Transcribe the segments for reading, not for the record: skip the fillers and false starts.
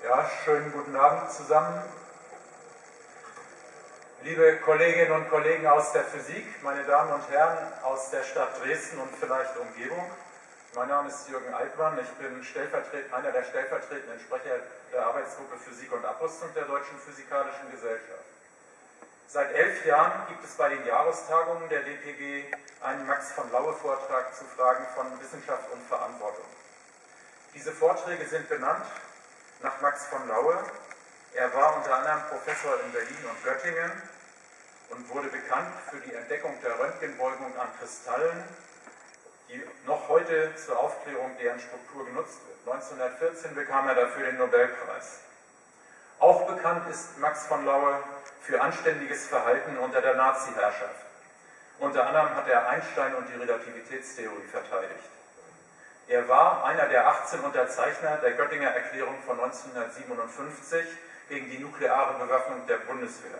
Ja, schönen guten Abend zusammen. Liebe Kolleginnen und Kollegen aus der Physik, meine Damen und Herren aus der Stadt Dresden und vielleicht Umgebung. Mein Name ist Jürgen Altmann, ich bin einer der stellvertretenden Sprecher der Arbeitsgruppe Physik und Abrüstung der Deutschen Physikalischen Gesellschaft. Seit 11 Jahren gibt es bei den Jahrestagungen der DPG einen Max-von-Laue-Vortrag zu Fragen von Wissenschaft und Verantwortung. Diese Vorträge sind benannt nach Max von Laue. Er war unter anderem Professor in Berlin und Göttingen und wurde bekannt für die Entdeckung der Röntgenbeugung an Kristallen, die noch heute zur Aufklärung deren Struktur genutzt wird. 1914 bekam er dafür den Nobelpreis. Auch bekannt ist Max von Laue für anständiges Verhalten unter der Nazi-Herrschaft. Unter anderem hat er Einstein und die Relativitätstheorie verteidigt. Er war einer der 18 Unterzeichner der Göttinger Erklärung von 1957 gegen die nukleare Bewaffnung der Bundeswehr.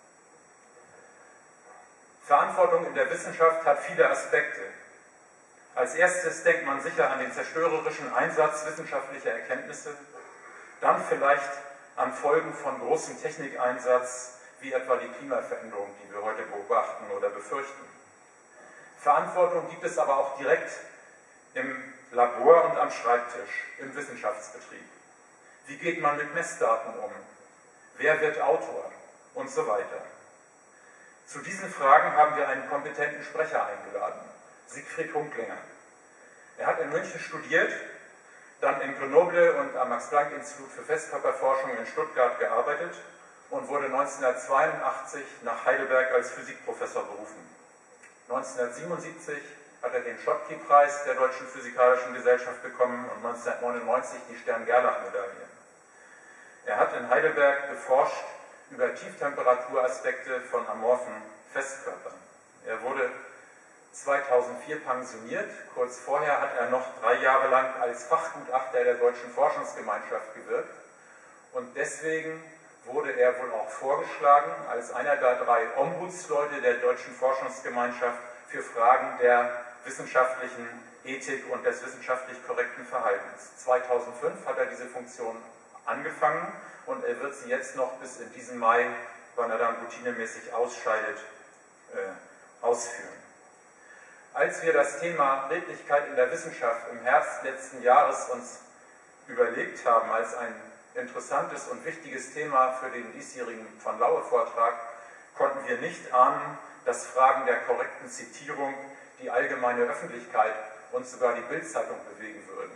Verantwortung in der Wissenschaft hat viele Aspekte. Als erstes denkt man sicher an den zerstörerischen Einsatz wissenschaftlicher Erkenntnisse, dann vielleicht an Folgen von großem Technikeinsatz, wie etwa die Klimaveränderung, die wir heute beobachten oder befürchten. Verantwortung gibt es aber auch direkt im Labor und am Schreibtisch, im Wissenschaftsbetrieb. Wie geht man mit Messdaten um? Wer wird Autor? Und so weiter. Zu diesen Fragen haben wir einen kompetenten Sprecher eingeladen, Siegfried Hunklinger. Er hat in München studiert, dann in Grenoble und am Max-Planck-Institut für Festkörperforschung in Stuttgart gearbeitet und wurde 1982 nach Heidelberg als Physikprofessor berufen. 1977 hat er den Schottky-Preis der Deutschen Physikalischen Gesellschaft bekommen und 1999 die Stern-Gerlach-Medaille. Er hat in Heidelberg geforscht über Tieftemperatur-Aspekte von amorphen Festkörpern. Er wurde 2004 pensioniert. Kurz vorher hat er noch 3 Jahre lang als Fachgutachter der Deutschen Forschungsgemeinschaft gewirkt. Und deswegen wurde er wohl auch vorgeschlagen als einer der 3 Ombudsleute der Deutschen Forschungsgemeinschaft für Fragen der wissenschaftlichen Ethik und des wissenschaftlich korrekten Verhaltens. 2005 hat er diese Funktion angefangen und er wird sie jetzt noch bis in diesen Mai, wann er dann routinemäßig ausscheidet, ausführen. Als wir das Thema Redlichkeit in der Wissenschaft im Herbst letzten Jahres uns überlegt haben als ein interessantes und wichtiges Thema für den diesjährigen von Laue-Vortrag, konnten wir nicht ahnen, dass Fragen der korrekten Zitierung die allgemeine Öffentlichkeit und sogar die Bild-Zeitung bewegen würden.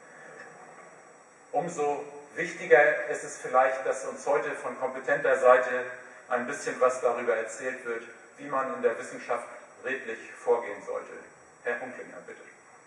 Umso wichtiger ist es vielleicht, dass uns heute von kompetenter Seite ein bisschen was darüber erzählt wird, wie man in der Wissenschaft redlich vorgehen sollte. Herr Hunklinger, bitte.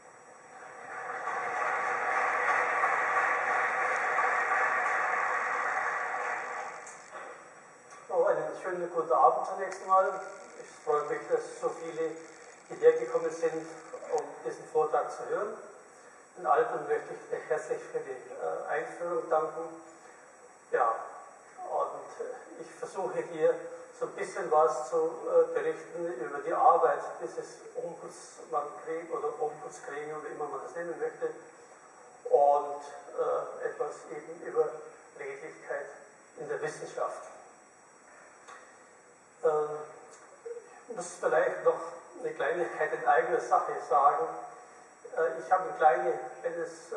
Oh, einen schönen guten Abend zunächst einmal. Ich freue mich, dass so viele hierher gekommen sind, um diesen Vortrag zu hören. Den Alten möchte ich recht herzlich für die Einführung danken. Ja, und ich versuche hier so ein bisschen was zu berichten über die Arbeit dieses Ombudsmann-Gremium oder Ombudsgremium, wie immer man das nennen möchte, und etwas eben über Redlichkeit in der Wissenschaft. Ich muss vielleicht noch eine Kleinigkeit in eigener Sache sagen. Ich habe ein kleines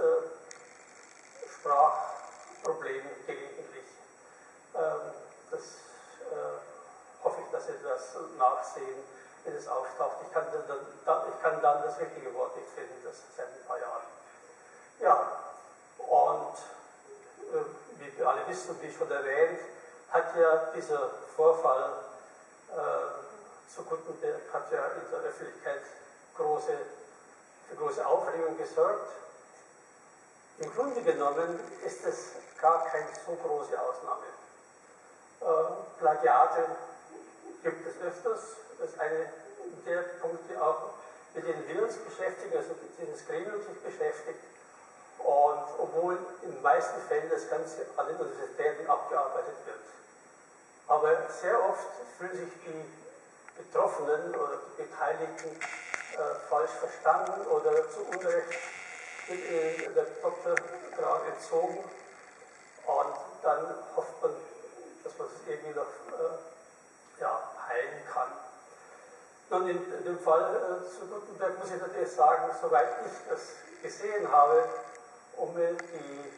Sprachproblem gelegentlich. Das hoffe ich, dass Sie das nachsehen, wenn es auftaucht. Ich kann dann das richtige Wort nicht finden, das seit ein paar Jahren. Ja, und wie wir alle wissen, wie schon erwähnt, hat ja dieser Vorfall zu Gutenberg hat ja in der Öffentlichkeit für große Aufregung gesorgt. Im Grunde genommen ist es gar keine so große Ausnahme. Plagiate gibt es öfters. Das ist einer der Punkte auch, mit denen wir uns beschäftigen, also mit denen das Gremium sich beschäftigt. Und obwohl in den meisten Fällen das Ganze an den Universitäten abgearbeitet wird. Aber sehr oft fühlen sich die Betroffenen oder die Beteiligten falsch verstanden oder zu Unrecht der Doktorgrad entzogen. Und dann hofft man, dass man es irgendwie noch heilen kann. Nun, in dem Fall zu Gutenberg muss ich natürlich sagen, soweit ich das gesehen habe und mir den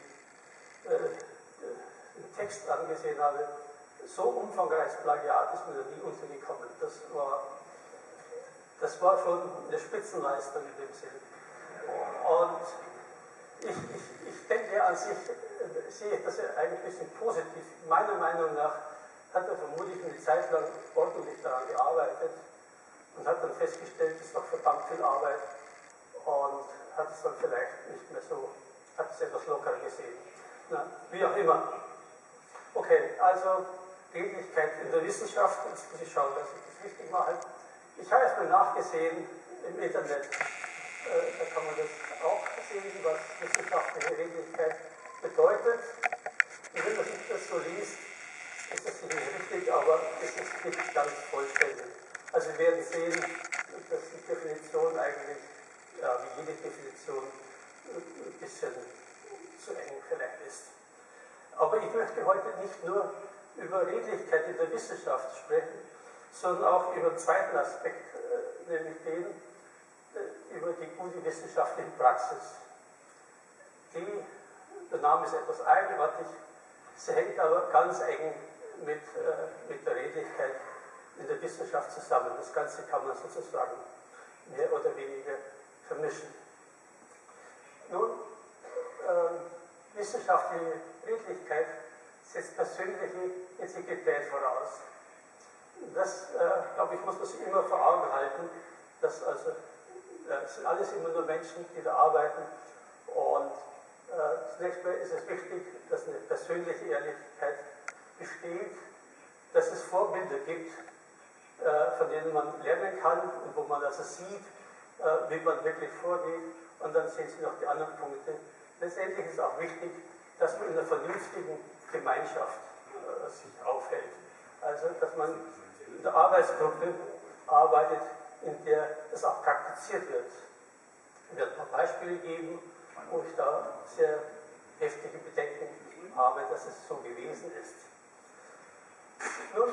Text angesehen habe, so umfangreiches Plagiat ist mir noch nie untergekommen. Das war schon eine Spitzenleistung in dem Sinn. Und ich denke an sich, sehe ich das eigentlich ein bisschen positiv. Meiner Meinung nach hat er vermutlich eine Zeit lang ordentlich daran gearbeitet und hat dann festgestellt, es ist doch verdammt viel Arbeit und hat es dann vielleicht nicht mehr so, hat es etwas lockerer gesehen. Na, wie auch immer. Okay, also Redlichkeit in der Wissenschaft, jetzt muss ich schauen, dass ich das richtig mache. Ich habe erstmal nachgesehen im Internet, da kann man das auch sehen, was wissenschaftliche Redlichkeit bedeutet. Und wenn man sich das so liest, ist das sicher richtig, aber es ist nicht ganz vollständig. Also wir werden sehen, dass die Definition eigentlich, wie jede Definition, ein bisschen zu eng vielleicht ist. Aber ich möchte heute nicht nur über Redlichkeit in der Wissenschaft sprechen, sondern auch über einen zweiten Aspekt, nämlich den über die gute wissenschaftliche Praxis. Der Name ist etwas eigenartig, sie hängt aber ganz eng mit der Redlichkeit in der Wissenschaft zusammen. Das Ganze kann man sozusagen mehr oder weniger vermischen. Nun, wissenschaftliche Redlichkeit setzt persönliche Integrität voraus. Das, glaube ich, muss man sich immer vor Augen halten, dass also, es sind alles immer nur Menschen, die da arbeiten und zunächst mal ist es wichtig, dass eine persönliche Ehrlichkeit besteht, dass es Vorbilder gibt, von denen man lernen kann und wo man also sieht, wie man wirklich vorgeht, und dann sehen Sie noch die anderen Punkte. Letztendlich ist auch wichtig, dass man in einer vernünftigen Gemeinschaft sich aufhält. Also, dass man in der Arbeitsgruppe arbeitet, in der es auch praktiziert wird. Ich werde ein paar Beispiele geben, wo ich da sehr heftige Bedenken habe, dass es so gewesen ist. Nun,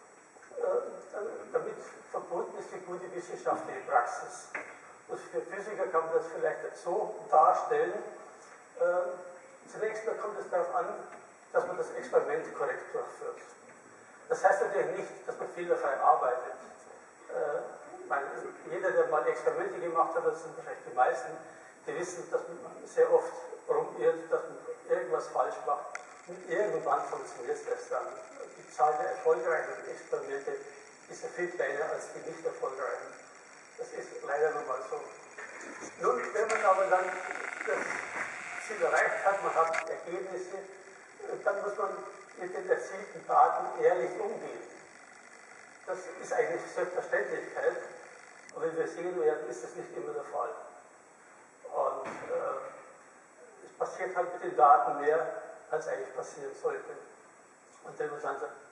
damit verbunden ist die gute wissenschaftliche Praxis. Und für Physiker kann man das vielleicht so darstellen. Zunächst mal kommt es darauf an, dass man das Experiment korrekt durchführt. Das heißt natürlich nicht, dass man fehlerfrei arbeitet. Jeder, der mal Experimente gemacht hat, das sind wahrscheinlich die meisten, die wissen, dass man sehr oft rumirrt, dass man irgendwas falsch macht. Und irgendwann funktioniert es erst dann. Die Zahl der erfolgreichen Experimente ist ja viel kleiner als die nicht erfolgreichen. Das ist leider nun mal so. Nun, wenn man aber dann das Ziel erreicht hat, man hat Ergebnisse, dann muss man mit den erzielten Daten ehrlich umgehen. Das ist eigentlich Selbstverständlichkeit, und wenn wir sehen werden, ist das nicht immer der Fall. Und es passiert halt mit den Daten mehr, als eigentlich passieren sollte. Und wenn man dann sagt,